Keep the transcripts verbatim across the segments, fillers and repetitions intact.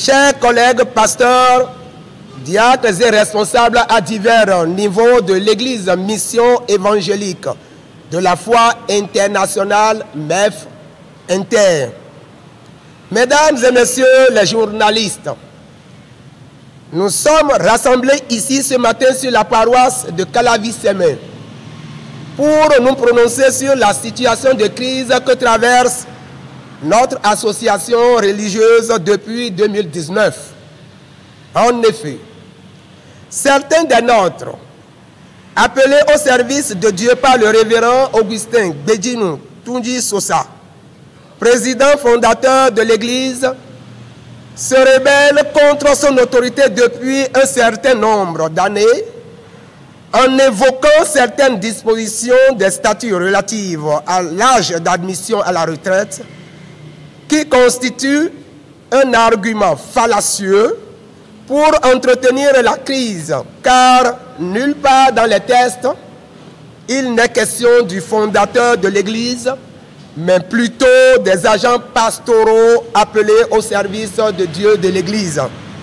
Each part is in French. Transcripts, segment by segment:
chers collègues pasteurs, diacres et responsables à divers niveaux de l'Église Mission évangélique de la foi internationale M E F Inter. Mesdames et messieurs les journalistes, nous sommes rassemblés ici ce matin sur la paroisse de Calavi-Sémé pour nous prononcer sur la situation de crise que traverse notre association religieuse depuis deux mille dix-neuf. En effet, certains des nôtres, appelés au service de Dieu par le révérend Augustin Gbedjinou Tundji Sosa, président fondateur de l'Église, se rebelle contre son autorité depuis un certain nombre d'années en évoquant certaines dispositions des statuts relatives à l'âge d'admission à la retraite qui constituent un argument fallacieux pour entretenir la crise, car nulle part dans les textes, il n'est question du fondateur de l'Église, mais plutôt des agents pastoraux appelés au service de Dieu de l'Église.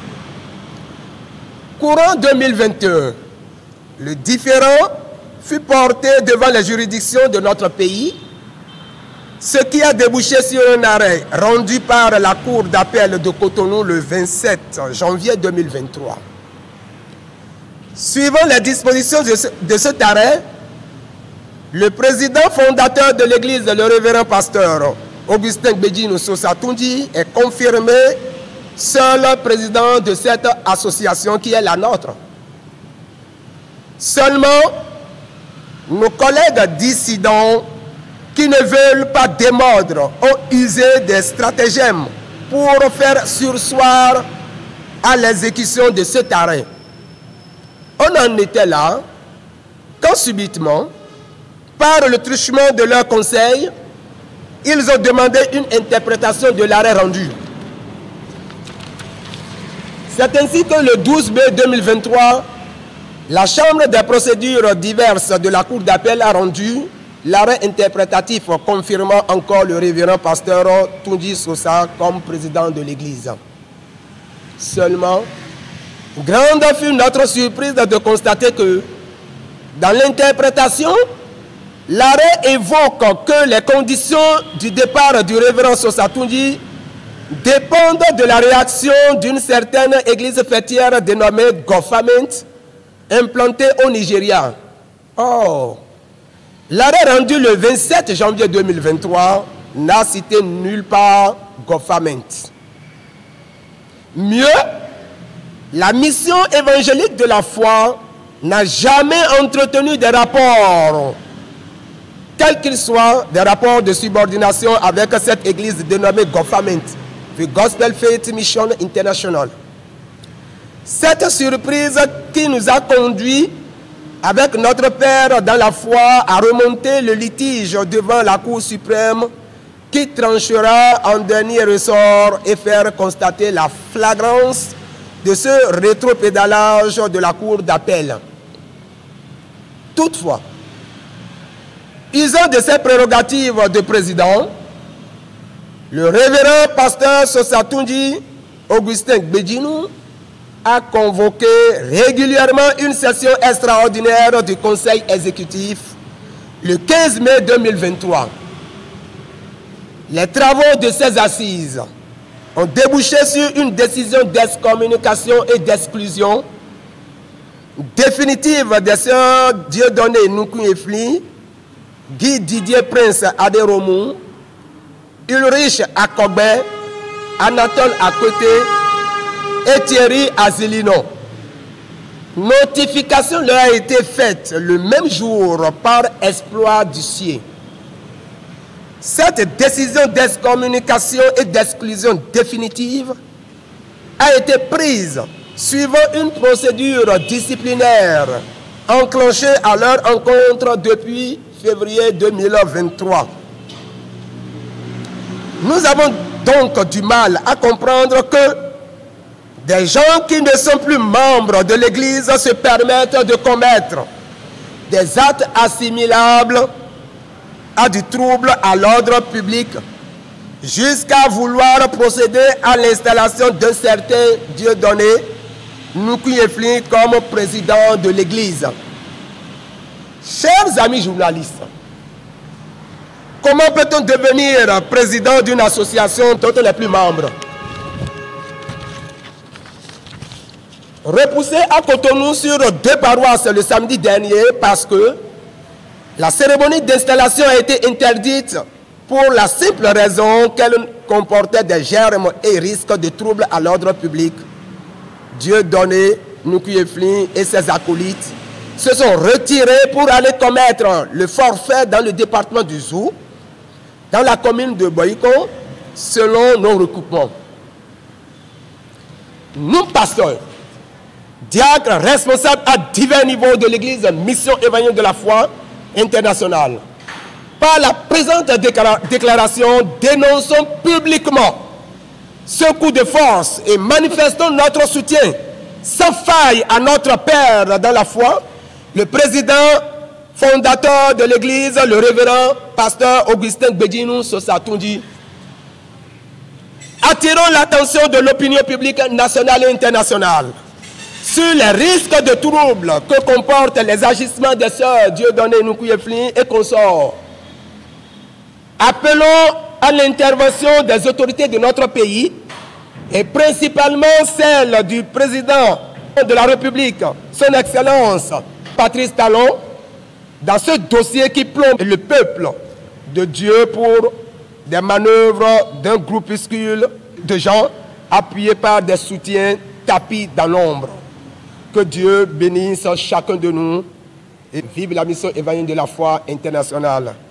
Courant deux mille vingt et un, le différend fut porté devant les juridictions de notre pays, ce qui a débouché sur un arrêt rendu par la Cour d'appel de Cotonou le vingt-sept janvier deux mille vingt-trois. Suivant les dispositions de, ce, de cet arrêt, le président fondateur de l'Église, le révérend pasteur Augustin Gbedjinou Sosa Tundji, est confirmé seul président de cette association qui est la nôtre. Seulement, nos collègues dissidents qui ne veulent pas démordre ont usé des stratagèmes pour faire surseoir à l'exécution de cet arrêt. On en était là quand subitement, par le truchement de leur conseil, ils ont demandé une interprétation de l'arrêt rendu. C'est ainsi que le douze mai deux mille vingt-trois, la Chambre des procédures diverses de la Cour d'appel a rendu l'arrêt interprétatif confirmant encore le révérend pasteur Tundji Sosa comme président de l'Église. Seulement, grande fut notre surprise de constater que, dans l'interprétation, l'arrêt évoque que les conditions du départ du révérend Sosa Tundji dépendent de la réaction d'une certaine église fêtière dénommée Government, implantée au Nigeria. Or, l'arrêt rendu le vingt-sept janvier deux mille vingt-trois n'a cité nulle part Government. Mieux, la mission évangélique de la foi n'a jamais entretenu des rapports, quels qu'ils soient, des rapports de subordination avec cette église dénommée Government, the Gospel Faith Mission International. Cette surprise qui nous a conduit, avec notre Père dans la foi, à remonter le litige devant la Cour suprême qui tranchera en dernier ressort et faire constater la flagrance de ce rétropédalage de la Cour d'appel. Toutefois, usant de ses prérogatives de président, le révérend pasteur Sosa Tundji Augustin Gbedjinou a convoqué régulièrement une session extraordinaire du Conseil exécutif le quinze mai deux mille vingt-trois. Les travaux de ces assises ont débouché sur une décision d'excommunication et d'exclusion définitive des sœurs Dieudonné Nkouyefli, Guy Didier Prince Adéromou, Ulrich Akogbe, Anatole Akoté et Thierry Azilino. Notification leur a été faite le même jour par exploit du ciel. Cette décision d'excommunication et d'exclusion définitive a été prise suivant une procédure disciplinaire enclenchée à leur encontre depuis février deux mille vingt-trois. Nous avons donc du mal à comprendre que des gens qui ne sont plus membres de l'Église se permettent de commettre des actes assimilables à du trouble à l'ordre public jusqu'à vouloir procéder à l'installation d'un certain Dieudonné Nukuye-Flin comme président de l'Église. Chers amis journalistes, comment peut-on devenir président d'une association dont on n'est plus membre? Repoussé à Cotonou sur deux paroisses le samedi dernier parce que la cérémonie d'installation a été interdite pour la simple raison qu'elle comportait des germes et risques de troubles à l'ordre public. Dieudonné Nukuye-Flin et ses acolytes se sont retirés pour aller commettre le forfait dans le département du Zou, dans la commune de Boyko, selon nos recoupements. Nous, pasteurs, diacres responsables à divers niveaux de l'Église Mission Évangélique de la Foi internationale, par la présente déclaration, dénonçons publiquement ce coup de force et manifestons notre soutien sans faille à notre Père dans la foi, le président fondateur de l'Église, le révérend pasteur Augustin Gbedjinou Sosatoundji. Attirons l'attention de l'opinion publique nationale et internationale sur les risques de troubles que comportent les agissements des sœurs Dieudonné Nukuye-Flin et consorts. Appelons à l'intervention des autorités de notre pays et principalement celle du président de la République, son Excellence Patrice Talon, dans ce dossier qui plombe le peuple de Dieu pour des manœuvres d'un groupuscule de gens appuyés par des soutiens tapis dans l'ombre. Que Dieu bénisse chacun de nous et vive la mission évangélique de la foi internationale.